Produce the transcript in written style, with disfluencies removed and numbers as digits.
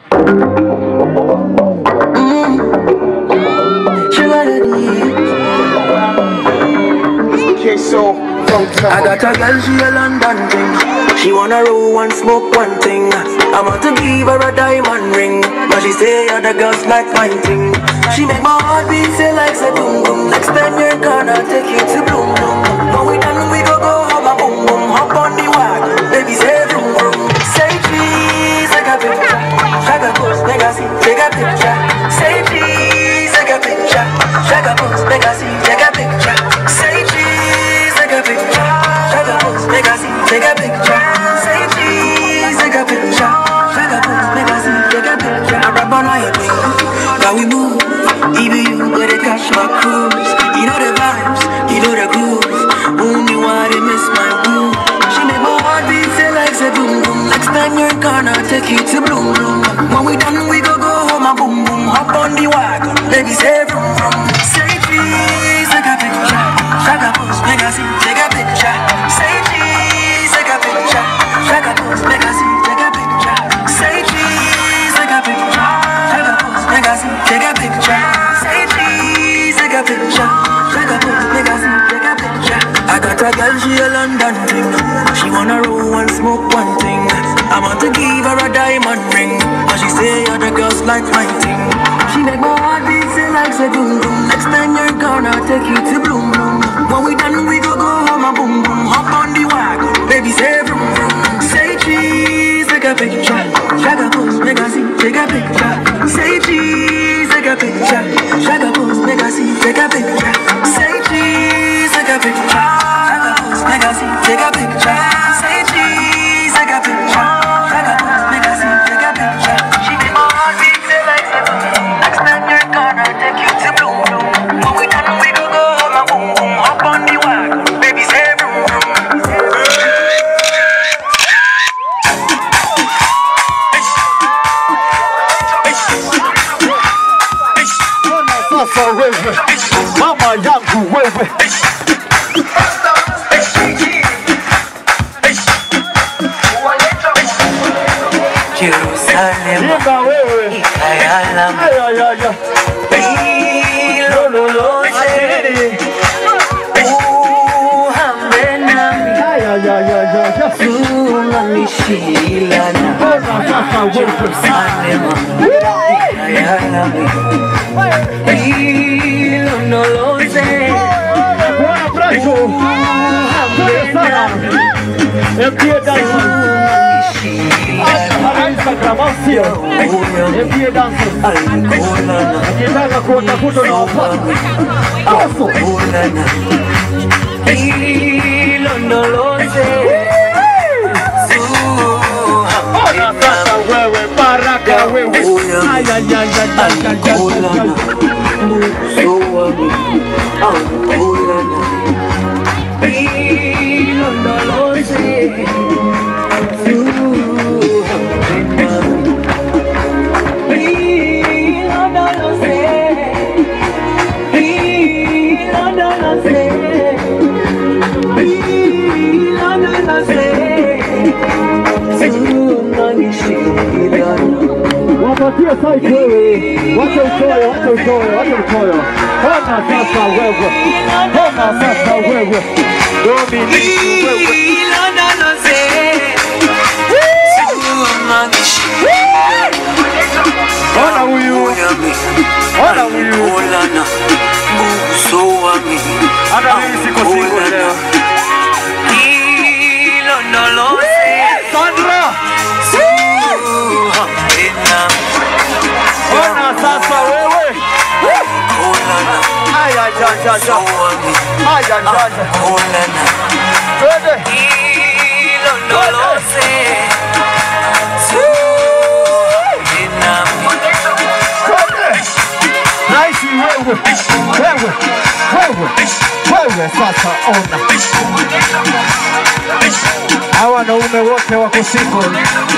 I got a girl, she a London thing. She wanna roll and smoke one thing. I want to give her a diamond ring, but she say other girls like my thing. She make my heart beat say like say boom boom. Next time you're gonna take you to bloom bloom. When we done we go home a boom boom. Hop on the wagon, baby say vroom vroom. Say cheese, take a picture. Shaka post, make a see, take a picture. Say cheese, take a picture. Shaka post, make a see, take a picture. Say cheese, take a picture. Shaka post, make a see, take a picture. Say cheese, take a picture. Shaka post, make a see, take a picture. I rap on all your thing, now we move. Even you better catch my cruise. You know the vibes, you know the groove. Only why they miss my boo. She make my heart beat say like say boom boom. Next time you're gonna take you to bloom bloom. When we done we go home a boom boom. Hop on the wagon, baby say vroom vroom. Say cheese, take a picture. Shaka post, make a see, take a picture. Say cheese, take a picture. Shaka post, make a see, take a picture. Say cheese, take a picture. Shaka post, make a see, take a picture. Say cheese, take a picture. Shaka post, make a see, take a picture. I got a girl, she a London thing. She wanna roll and smoke one thing. I want to give her a diamond ring, but she say other girls like my thing. She make my heart beat say like say boom boom. Next time you're gonna take you to bloom bloom. When we done we go home a boom boom. Hop on the wagon, baby say vroom vroom. Say cheese, take a picture. Shaka post, make a see, take a picture. Say cheese, take a picture. Shaka post, make a see, take a picture. Say cheese, take a picture. Shaka post, make a see, take a picture. Say cheese, take a picture. Shaka post, make a see, take a picture. She make my heart beat say like say boom boom. Next time you're gonna take you to bloom bloom. When we done we go home a boom boom. Hop on the wagon, baby say vroom vroom. Sasa wewe, mama yangu wewe. Jerusalema, Ikayalama, Ilololoze, uhambe nami, tunanishilana. Jerusalema, Ikayalama, Ilololoze, uhambe nami, Envie danças. Akitaka kuota na upako. Ona sasa wewe baraka wewe. Wapatie site wewe, wacha uchoyo. Ona sasa wewe, Dominic wewe. Ona huyu. Hata mimi siko single leo. Sandra. Ona sasa wewe. Aya jaja. Twende. Nice wewe sasa ona. Hawa wanaume wote wako single.